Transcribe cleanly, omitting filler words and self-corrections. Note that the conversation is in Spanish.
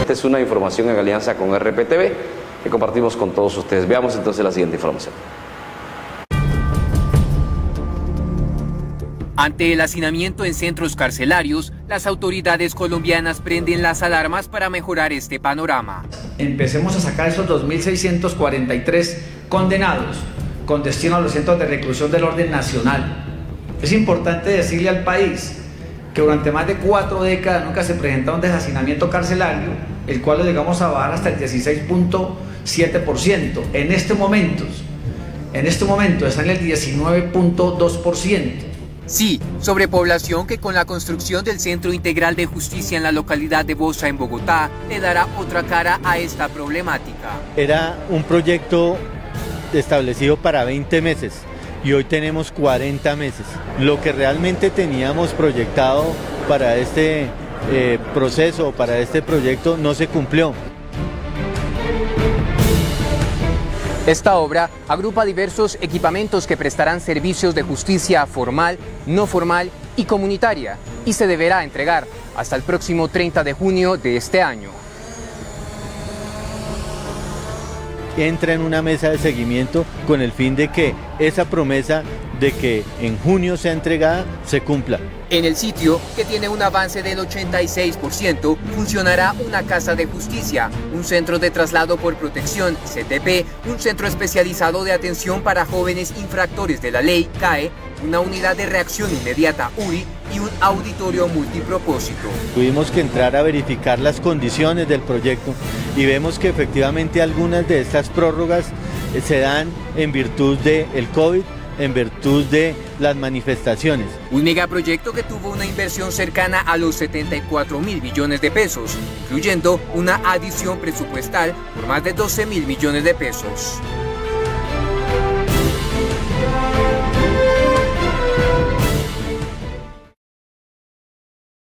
Esta es una información en alianza con RPTV que compartimos con todos ustedes. Veamos entonces la siguiente información. Ante el hacinamiento en centros carcelarios, las autoridades colombianas prenden las alarmas para mejorar este panorama. Empecemos a sacar esos 2.643 condenados con destino a los centros de reclusión del orden nacional. Es importante decirle al país que durante más de 4 décadas nunca se presentó un deshacinamiento carcelario, el cual lo llegamos a bajar hasta el 16.7%. En este momento está en el 19.2%. Sí, sobrepoblación que con la construcción del Centro Integral de Justicia en la localidad de Bosa, en Bogotá, le dará otra cara a esta problemática. Era un proyecto establecido para 20 meses y hoy tenemos 40 meses. Lo que realmente teníamos proyectado para este proceso, para este proyecto, no se cumplió. Esta obra agrupa diversos equipamientos que prestarán servicios de justicia formal, no formal y comunitaria, y se deberá entregar hasta el próximo 30 de junio de este año. Entra en una mesa de seguimiento con el fin de que esa promesa de que en junio sea entregada se cumpla. En el sitio, que tiene un avance del 86%, funcionará una casa de justicia, un centro de traslado por protección, CTP, un centro especializado de atención para jóvenes infractores de la ley, CAE, una unidad de reacción inmediata, URI, y un auditorio multipropósito. Tuvimos que entrar a verificar las condiciones del proyecto y vemos que efectivamente algunas de estas prórrogas se dan en virtud del COVID, en virtud de las manifestaciones. Un megaproyecto que tuvo una inversión cercana a los 74.000 millones de pesos, incluyendo una adición presupuestal por más de 12.000 millones de pesos.